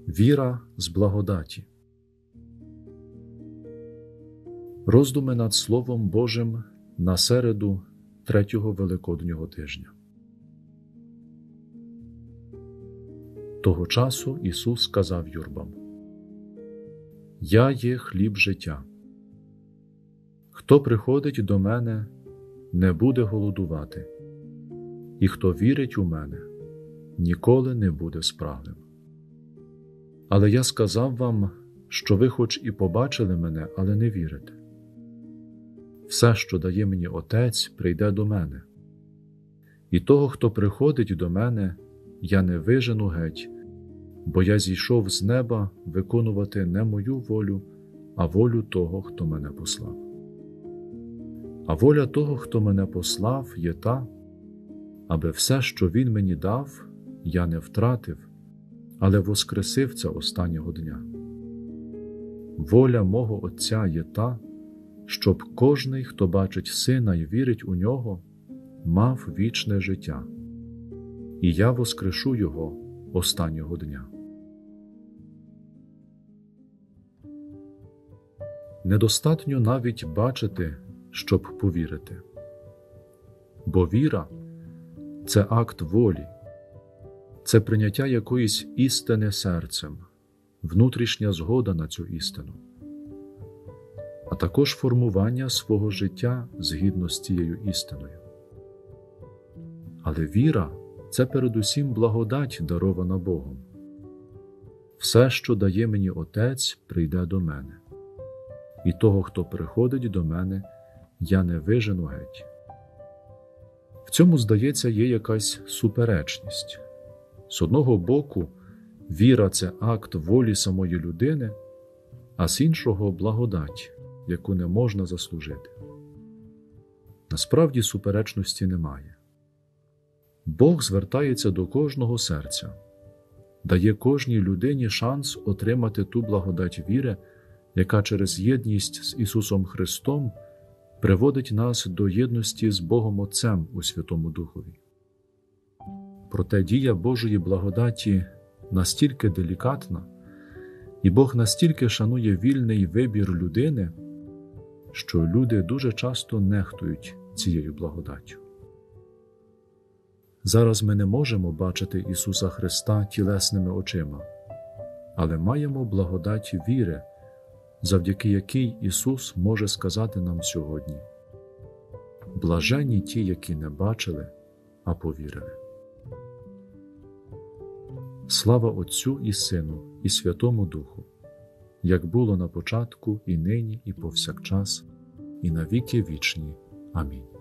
Віра з благодаті. Роздуми над Словом Божим на середу 3-го Великоднього тижня. Того часу Ісус сказав юрбам: «Я є хліб життя. Хто приходить до мене, не буде голодувати, і хто вірить у мене, ніколи не буде спраглим. Але я сказав вам, що ви хоч і побачили мене, але не вірите. Все, що дає мені Отець, прийде до мене. І того, хто приходить до мене, я не вижену геть, бо я зійшов з неба виконувати не мою волю, а волю того, хто мене послав. А воля того, хто мене послав, є та, аби все, що він мені дав, я не втратив, але воскресив це останнього дня. Воля мого Отця є та, щоб кожний, хто бачить Сина і вірить у Нього, мав вічне життя, і я воскрешу його останнього дня». Недостатньо навіть бачити, щоб повірити. Бо віра – це акт волі, це прийняття якоїсь істини серцем, внутрішня згода на цю істину, а також формування свого життя згідно з цією істиною. Але віра – це передусім благодать, дарована Богом. Все, що дає мені Отець, прийде до мене. І того, хто приходить до мене, я не вижену геть. В цьому, здається, є якась суперечність. З одного боку, віра – це акт волі самої людини, а з іншого – благодать, яку не можна заслужити. Насправді суперечності немає. Бог звертається до кожного серця, дає кожній людині шанс отримати ту благодать віри, яка через єдність з Ісусом Христом приводить нас до єдності з Богом Отцем у Святому Духові. Проте дія Божої благодаті настільки делікатна, і Бог настільки шанує вільний вибір людини, що люди дуже часто нехтують цією благодаттю. Зараз ми не можемо бачити Ісуса Христа тілесними очима, але маємо благодать віри, завдяки якій Ісус може сказати нам сьогодні: «Блаженні ті, які не бачили, а повірили». Слава Отцю і Сину, і Святому Духу, як було на початку, і нині, і повсякчас, і на віки вічні. Амінь.